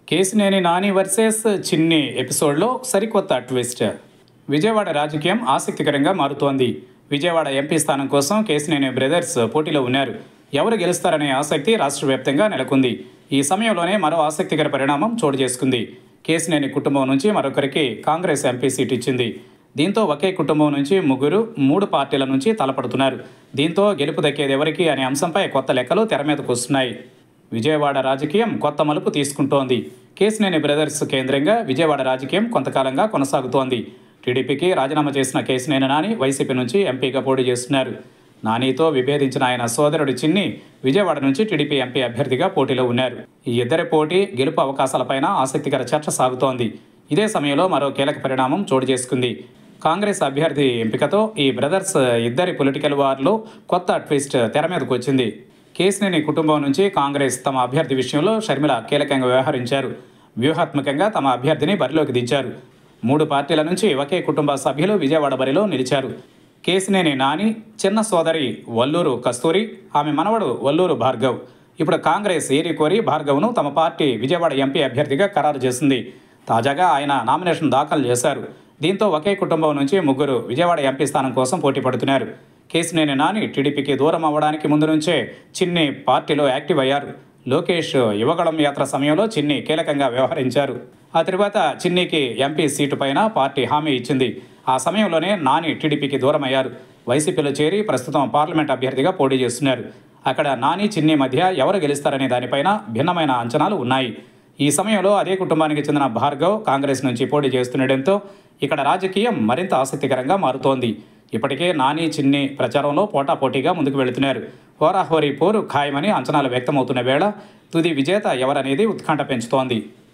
Kesineni Nani versus చిన్ని ఎపిసోడ్లో సరికొత్త ట్విస్ట్. విజయవాడ రాజకీయం ఆసక్తికరంగా మారుతోంది. విజయవాడ ఎంపీ స్థానం కోసం కేసినేని బ్రదర్స్ పోటీలో ఉన్నారు. ఎవరు గెలుస్తారనే ఆసక్తి రాష్ట్ర వ్యాప్తంగా నెలకొంది. ఈ సమయంలోనే మరో ఆసక్తికర పరిణామం చోటు చేసుకుంది. కేసినేని కుటుంబం నుంచి మరొకరికి కాంగ్రెస్ ఎంపీ సీట్ ఇచ్చింది. దీంతో ఒకే కుటుంబం నుంచి ముగ్గురు 3 పార్టీల నుంచి తలపడుతున్నారు. దీంతో గెలుపు దక్కేది ఎవరికి అనే అంశంపై కొత్త లెక్కలు తెర మీదకు వస్తున్నాయి. విజయవాడ రాజకీయం కొత్త మలుపు తీసుకుంటోంది. కేసినేని బ్రదర్స్ కేంద్రంగా విజయవాడ రాజకీయం కొంతకాలంగా కొనసాగుతోంది. టీడీపీకి రాజీనామా చేసిన కేసినేని నాని వైసీపీ నుంచి ఎంపీగా పోటీ చేస్తున్నారు. నానితో విభేదించిన ఆయన సోదరుడు చిన్ని విజయవాడ నుంచి టీడీపీ ఎంపీ అభ్యర్థిగా పోటీలో ఉన్నారు. ఈ ఇద్దరి పోటీ గెలుపు అవకాశాలపైన ఆసక్తికర చర్చ సాగుతోంది. ఇదే సమయంలో మరో కీలక పరిణామం చోటు చేసుకుంది. కాంగ్రెస్ అభ్యర్థి ఎంపికతో ఈ బ్రదర్స్ ఇద్దరి పొలిటికల్ వార్లో కొత్త ట్విస్ట్ తెర మీదకు వచ్చింది. కేసినేని కుటుంబం నుంచి కాంగ్రెస్ తమ అభ్యర్థి విషయంలో షర్మిల కీలకంగా వ్యవహరించారు. వ్యూహాత్మకంగా తమ అభ్యర్థిని బరిలోకి దించారు. 3 పార్టీల నుంచి ఒకే కుటుంబ సభ్యులు విజయవాడ బరిలో నిలిచారు. కేసినేని నాని చిన్న సోదరి వల్లూరు కస్తూరి, ఆమె మనవడు వల్లూరు భార్గవ్. ఇప్పుడు కాంగ్రెస్ ఏరి కోరి భార్గవ్ను తమ పార్టీ విజయవాడ ఎంపీ అభ్యర్థిగా ఖరారు చేసింది. తాజాగా ఆయన నామినేషన్ దాఖలు చేశారు. దీంతో ఒకే కుటుంబం నుంచి ముగ్గురు విజయవాడ ఎంపీ స్థానం కోసం పోటీ పడుతున్నారు. కేసినేని నాని టీడీపీకి దూరం అవ్వడానికి ముందు నుంచే చిన్ని పార్టీలో యాక్టివ్ అయ్యారు. లోకేష్ యువగళం యాత్ర సమయంలో చిన్ని కీలకంగా వ్యవహరించారు. ఆ తర్వాత చిన్నికి ఎంపీ సీటు పైన పార్టీ హామీ ఇచ్చింది. ఆ సమయంలోనే నాని టీడీపీకి దూరం అయ్యారు. వైసీపీలో చేరి ప్రస్తుతం పార్లమెంట్ అభ్యర్థిగా పోటీ చేస్తున్నారు. అక్కడ నాని చిన్ని మధ్య ఎవరు గెలుస్తారనే దానిపైన భిన్నమైన అంచనాలు ఉన్నాయి. ఈ సమయంలో అదే కుటుంబానికి చెందిన భార్గవ్ కాంగ్రెస్ నుంచి పోటీ చేస్తుండటంతో ఇక్కడ రాజకీయం మరింత ఆసక్తికరంగా మారుతోంది. ఇప్పటికే నాని చిన్ని ప్రచారంలో పోటాపోటీగా ముందుకు వెళుతున్నారు. హోరాహోరీ పోరు ఖాయమని అంచనాలు వ్యక్తమవుతున్న వేళ తుది విజేత ఎవరనేది ఉత్కంఠ పెంచుతోంది.